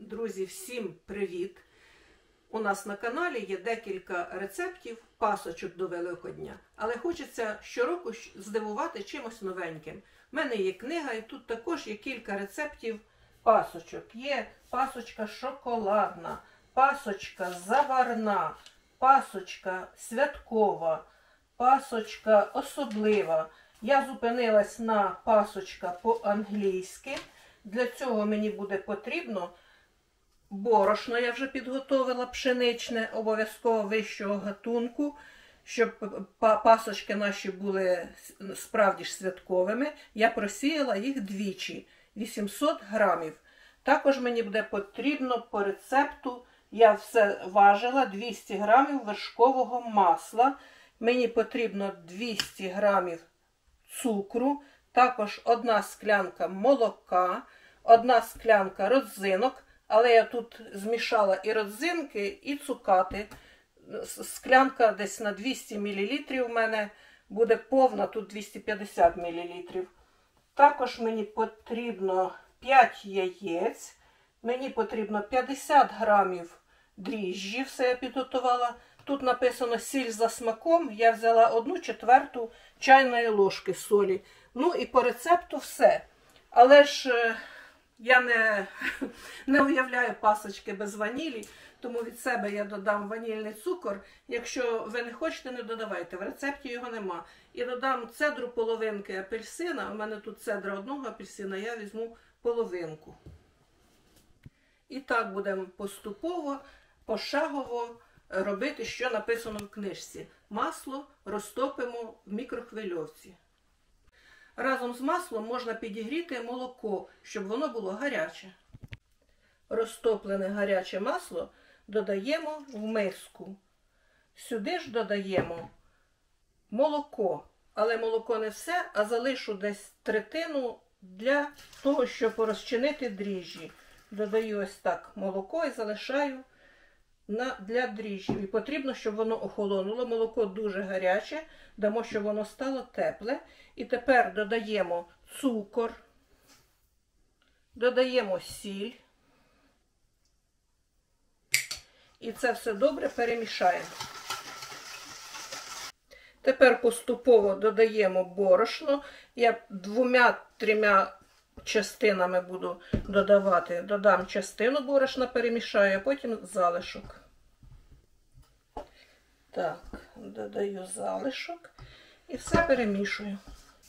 Друзі, всім привіт! У нас на каналі є декілька рецептів пасочок до Великодня, але хочеться щороку здивувати чимось новеньким. У мене є книга і тут також є кілька рецептів пасочок. Є пасочка шоколадна, пасочка заварна, пасочка святкова, пасочка особлива. Я зупинилась на пасочка по-англійськи. Для цього мені буде потрібно борошно, я вже підготовила пшеничне, обов'язково вищого гатунку, щоб пасочки наші були справді ж святковими. Я просіяла їх двічі, 800 грамів. Також мені буде потрібно по рецепту, я все важила, 200 грамів вершкового масла. Мені потрібно 200 грамів цукру, також 1 склянка молока, 1 склянка родзинок, але я тут змішала і родзинки, і цукати. Склянка десь на 200 мл у мене буде повна, тут 250 мл. Також мені потрібно 5 яєць, мені потрібно 50 грамів дріжджі, все я підготувала. Тут написано сіль за смаком, я взяла 1/4 чайної ложки солі. Ну і по рецепту все. Але ж я не уявляю пасочки без ванілі, тому від себе я додам ванільний цукор. Якщо ви не хочете, не додавайте, в рецепті його нема. І додам цедру половинки апельсина, у мене тут цедра 1 апельсина, я візьму половинку. І так будемо поступово, пошагово робити, що написано в книжці. Масло розтопимо в мікрохвильовці. Разом з маслом можна підігріти молоко, щоб воно було гаряче. Розтоплене гаряче масло додаємо в миску. Сюди ж додаємо молоко. Але молоко не все, а залишу десь третину для того, щоб розчинити дріжджі. Додаю ось так молоко і залишаю для дріжджів. І потрібно, щоб воно охолонуло. Молоко дуже гаряче, дамо, щоб воно стало тепле. І тепер додаємо цукор, додаємо сіль. І це все добре перемішаємо. Тепер поступово додаємо борошно. Я 2-3 частинами буду додавати. Додам частину борошна, перемішаю, а потім залишок. Так, додаю залишок і все перемішую.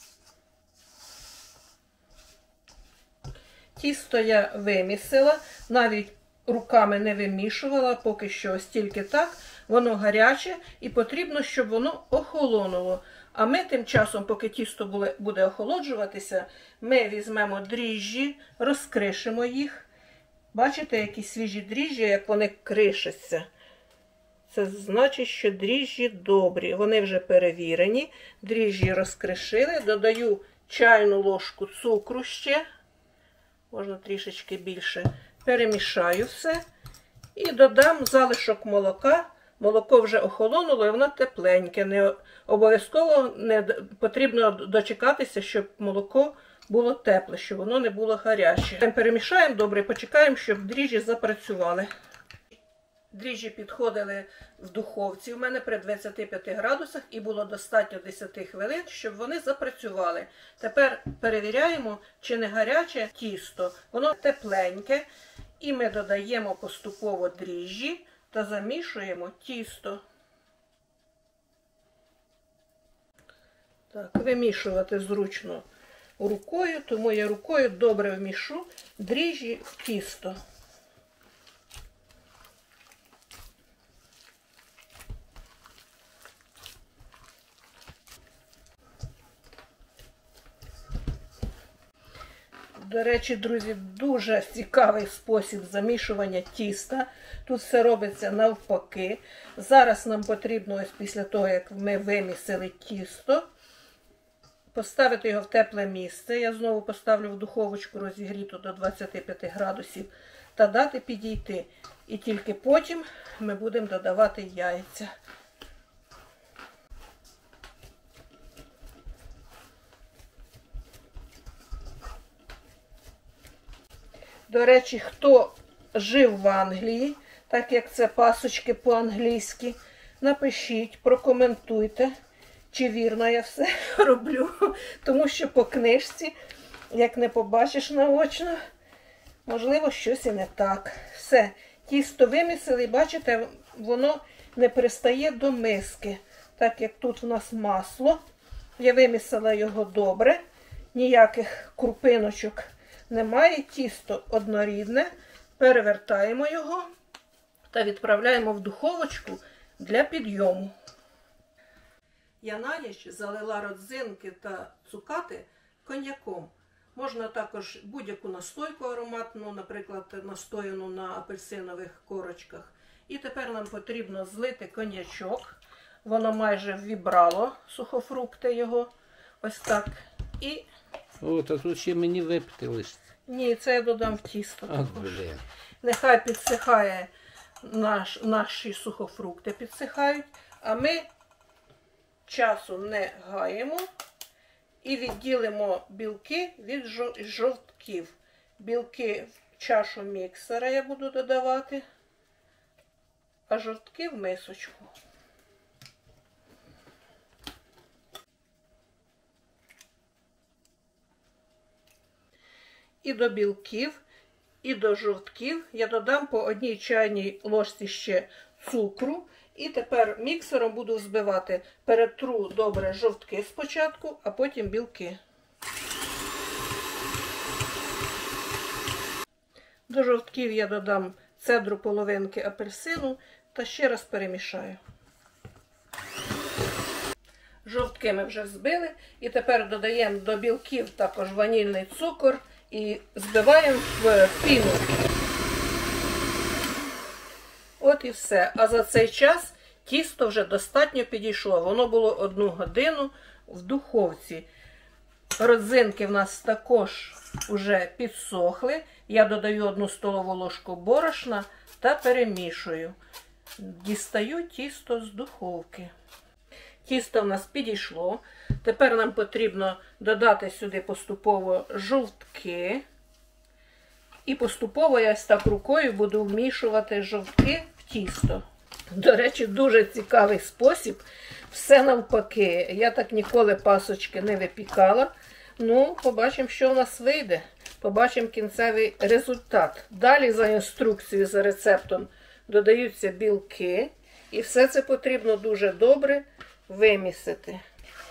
Тісто я вимісила, навіть руками не вимішувала, поки що ось тільки так. Воно гаряче і потрібно, щоб воно охолонуло. А ми тим часом, поки тісто буде охолоджуватися, ми візьмемо дріжджі, розкришимо їх. Бачите, які свіжі дріжджі, як вони кришаться. Це значить, що дріжджі добрі. Вони вже перевірені. Дріжджі розкришили. Додаю чайну ложку цукру ще. Можна трішечки більше. Перемішаю все. І додам залишок молока. Молоко вже охолонуло і воно тепленьке. Не обов'язково не потрібно дочекатися, щоб молоко було тепле, щоб воно не було гаряче. Перемішаємо добре і почекаємо, щоб дріжджі запрацювали. Дріжджі підходили в духовці у мене при 25 градусах і було достатньо 10 хвилин, щоб вони запрацювали. Тепер перевіряємо, чи не гаряче тісто. Воно тепленьке. І ми додаємо поступово дріжджі та замішуємо тісто. Так, вимішувати зручно рукою, тому я рукою добре вмішу дріжджі в тісто. До речі, друзі, дуже цікавий спосіб замішування тіста. Тут все робиться навпаки. Зараз нам потрібно, ось після того, як ми вимісили тісто, поставити його в тепле місце. Я знову поставлю в духовочку розігріту до 25 градусів та дати підійти. І тільки потім ми будемо додавати яйця. До речі, хто жив в Англії, так як це пасочки по-англійськи. Напишіть, прокоментуйте, чи вірно я все роблю. Тому що по книжці, як не побачиш наочно, можливо, щось і не так. Все, тісто вимісили, бачите, воно не пристає до миски. Так як тут у нас масло, я вимісила його добре, ніяких крупиночок немає, тісто однорідне, перевертаємо його та відправляємо в духовочку для підйому. Я на ніч залила родзинки та цукати коньяком. Можна також будь-яку настойку ароматну, наприклад, настояну на апельсинових корочках. І тепер нам потрібно злити коньячок. Воно майже вібрало сухофрукти його. Ось так. І... О, та тут ще мені випити лише. Ні, це я додам в тісто. Блін. Нехай підсихає, наші сухофрукти підсихають, а ми часу не гаємо і відділимо білки від жовтків. Білки в чашу міксера я буду додавати, а жовтки в мисочку. І до білків, і до жовтків я додам по 1 чайній ложці ще цукру. І тепер міксером буду взбивати. Перетру добре жовтки спочатку, а потім білки. До жовтків я додам цедру половинки апельсину та ще раз перемішаю. Жовтки ми вже взбили. І тепер додаємо до білків також ванільний цукор і збиваємо в піну. От і все. А за цей час тісто вже достатньо підійшло. Воно було 1 годину в духовці. Родзинки в нас також вже підсохли. Я додаю 1 столову ложку борошна та перемішую. Дістаю тісто з духовки. Тісто в нас підійшло. Тепер нам потрібно додати сюди поступово жовтки. І поступово я ось так рукою буду вмішувати жовтки в тісто. До речі, дуже цікавий спосіб. Все навпаки. Я так ніколи пасочки не випікала. Ну, побачимо, що в нас вийде. Побачимо кінцевий результат. Далі за інструкцією, за рецептом додаються білки. І все це потрібно дуже добре вимісити.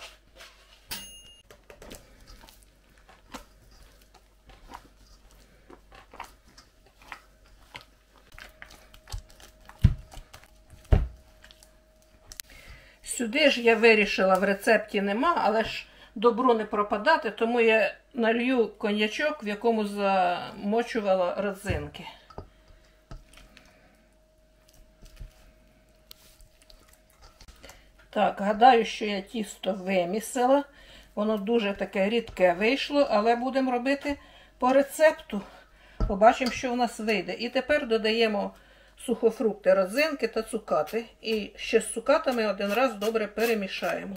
Сюди ж я вирішила, в рецепті нема, але ж добру не пропадати, тому я налью коньячок, в якому замочувала родзинки. Так, гадаю, що я тісто вимісила. Воно дуже таке рідке вийшло, але будемо робити по рецепту. Побачимо, що в нас вийде. І тепер додаємо сухофрукти, родзинки та цукати. І ще з цукатами 1 раз добре перемішаємо.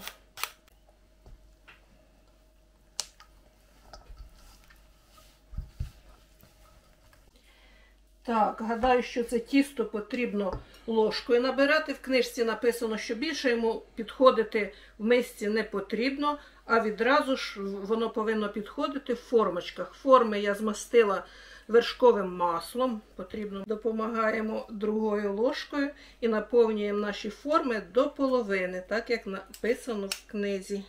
Так, гадаю, що це тісто потрібно ложкою набирати. В книжці написано, що більше йому підходити в мисці не потрібно, а відразу ж воно повинно підходити в формочках. Форми я змастила вершковим маслом. Потрібно допомагаємо другою ложкою і наповнюємо наші форми до половини, так як написано в книзі.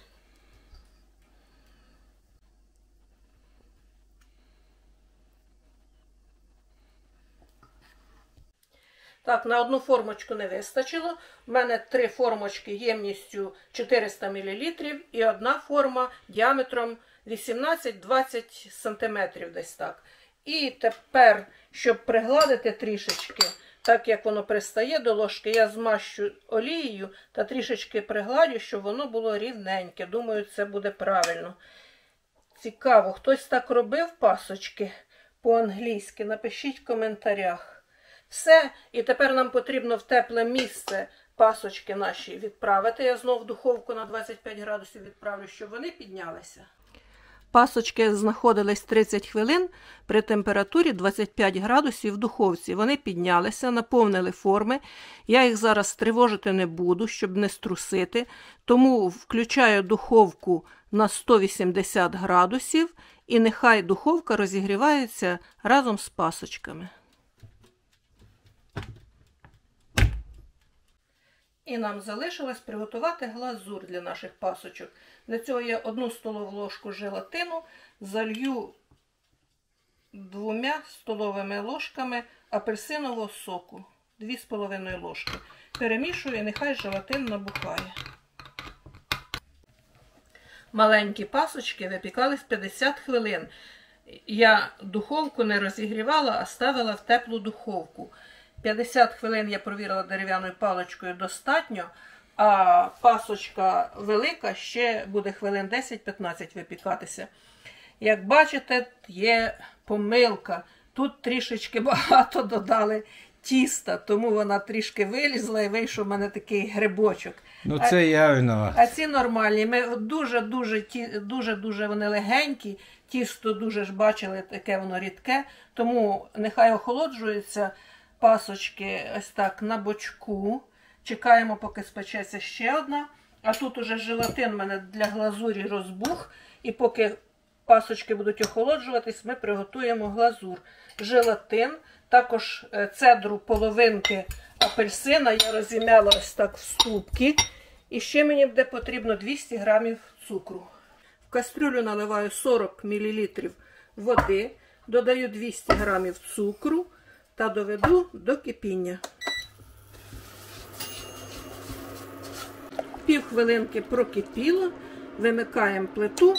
Так, на 1 формочку не вистачило. У мене 3 формочки ємністю 400 мл і 1 форма діаметром 18-20 см десь так. І тепер, щоб пригладити трішечки, так як воно пристає до ложки, я змащу олією та трішечки пригладю, щоб воно було рівненьке. Думаю, це буде правильно. Цікаво, хтось так робив пасочки по-англійськи? Напишіть в коментарях. Все, і тепер нам потрібно в тепле місце пасочки наші відправити. Я знову в духовку на 25 градусів відправлю, щоб вони піднялися. Пасочки знаходились 30 хвилин при температурі 25 градусів в духовці. Вони піднялися, наповнили форми. Я їх зараз тривожити не буду, щоб не струсити. Тому включаю духовку на 180 градусів і нехай духовка розігрівається разом з пасочками. І нам залишилось приготувати глазур для наших пасочок. Для цього я 1 столову ложку желатину залью 2 столовими ложками апельсинового соку. 2,5 ложки. Перемішую і нехай желатин набухає. Маленькі пасочки випікались 50 хвилин. Я духовку не розігрівала, а ставила в теплу духовку. 50 хвилин я провірила дерев'яною паличкою достатньо, а пасочка велика ще буде хвилин 10-15 випікатися. Як бачите, є помилка. Тут трішечки багато додали тіста, тому вона трішки вилізла і вийшов у мене такий грибочок. Ну це я винуват. А ці нормальні. Ми дуже вони легенькі. Тісто дуже ж бачили, таке воно рідке. Тому нехай охолоджуються пасочки ось так на бочку. Чекаємо, поки спечеться ще одна. А тут уже желатин в мене для глазурі розбух. І поки пасочки будуть охолоджуватись, ми приготуємо глазур. Желатин, також цедру половинки апельсина я розім'яла ось так в ступки. І ще мені буде потрібно 200 грамів цукру. В кастрюлю наливаю 40 мл води, додаю 200 грамів цукру та доведу до кипіння. Півхвилинки прокипіло, вимикаємо плиту.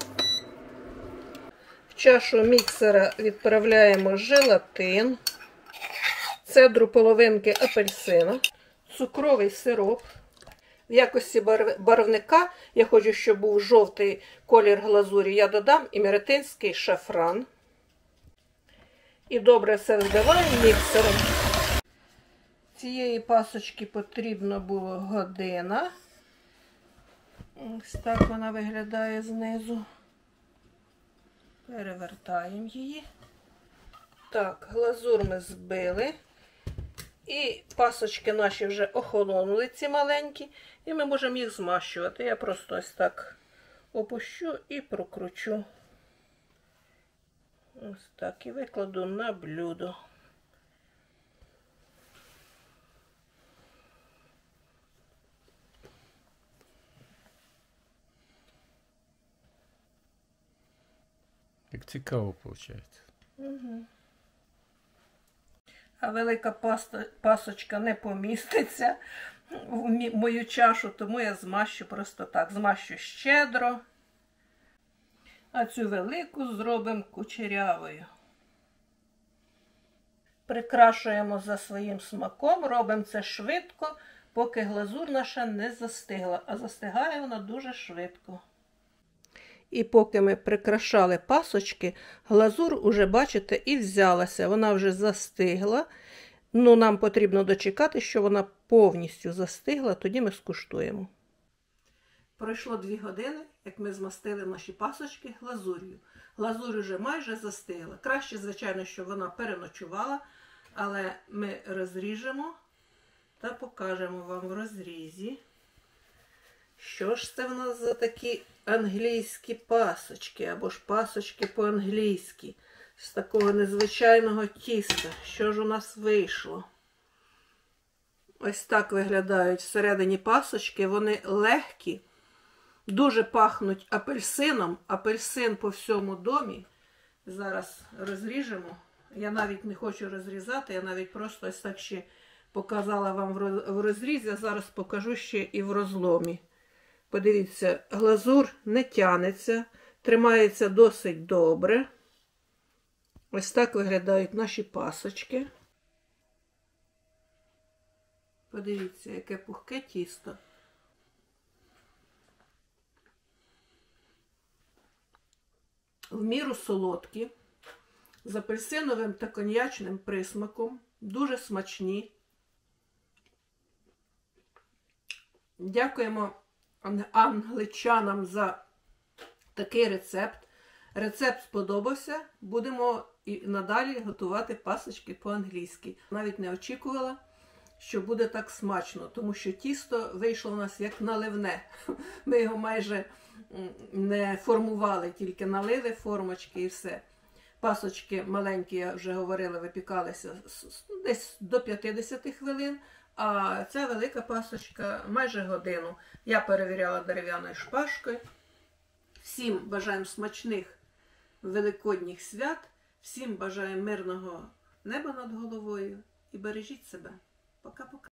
В чашу міксера відправляємо желатин, цедру половинки апельсина, цукровий сироп. В якості барвника, я хочу, щоб був жовтий колір глазурі, я додам емеретинський шафран. І добре все взбиваємо міксером. Цієї пасочки потрібно було година. Ось так вона виглядає знизу. Перевертаємо її. Так, глазур ми збили. І пасочки наші вже охолонули, ці маленькі. І ми можемо їх змащувати. Я просто ось так опущу і прокручу. Ось так. І викладу на блюдо. Як цікаво виходить. Угу. А велика пасочка не поміститься в мою чашу, тому я змащу просто так. Змащу щедро, а цю велику зробимо кучерявою. Прикрашуємо за своїм смаком, робимо це швидко, поки глазур наша не застигла, а застигає вона дуже швидко. І поки ми прикрашали пасочки, глазур уже, бачите, і взялася. Вона вже застигла. Ну, нам потрібно дочекати, що вона повністю застигла, тоді ми скуштуємо. Пройшло 2 години, як ми змастили наші пасочки глазур'ю. Глазурь вже майже застигла. Краще, звичайно, щоб вона переночувала, але ми розріжемо та покажемо вам в розрізі. Що ж це в нас за такі англійські пасочки, або ж пасочки по-англійськи, з такого незвичайного тіста. Що ж у нас вийшло? Ось так виглядають всередині пасочки, вони легкі, дуже пахнуть апельсином, апельсин по всьому домі. Зараз розріжемо. Я навіть не хочу розрізати, я навіть просто ось так ще показала вам в розрізі, а зараз покажу ще і в розломі. Подивіться, глазур не тянеться, тримається досить добре. Ось так виглядають наші пасочки. Подивіться, яке пухке тісто. В міру солодкі, з апельсиновим та коньячним присмаком, дуже смачні. Дякуємо англичанам за такий рецепт. Рецепт сподобався, будемо і надалі готувати пасочки по-англійськи. Навіть не очікувала, що буде так смачно, тому що тісто вийшло у нас як наливне. Ми його майже не формували, тільки налили формочки і все. Пасочки маленькі, я вже говорила, випікалися десь до 50 хвилин, а ця велика пасочка майже годину. Я перевіряла дерев'яною шпажкою. Всім бажаємо смачних великодніх свят, всім бажаємо мирного неба над головою і бережіть себе. Пока-пока.